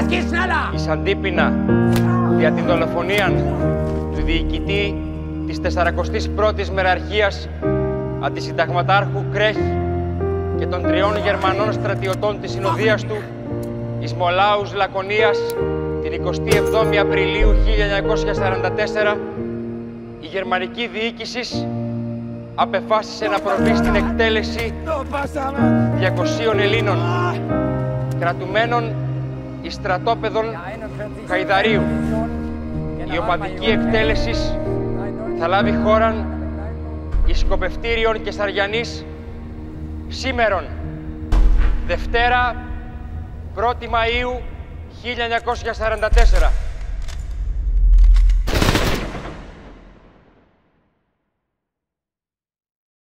εις αντίπεινα δια την δολοφονία του διοικητή της 41ης Μεραρχίας Αντισυνταγματάρχου Κρέχ και των 3 Γερμανών στρατιωτών της συνοδείας του εις Μολάους Λακωνίας την 27η Απριλίου 1944, η γερμανική διοίκηση απεφάσισε να προβεί στην εκτέλεση 200 Ελλήνων κρατουμένων εις στρατόπεδων Χαϊδαρίου. Η ομαδική εκτέλεση θα λάβει χώραν εις σκοπευτήριον Κεσαριανής σήμερον, Δευτέρα 1η Μαΐου 1944.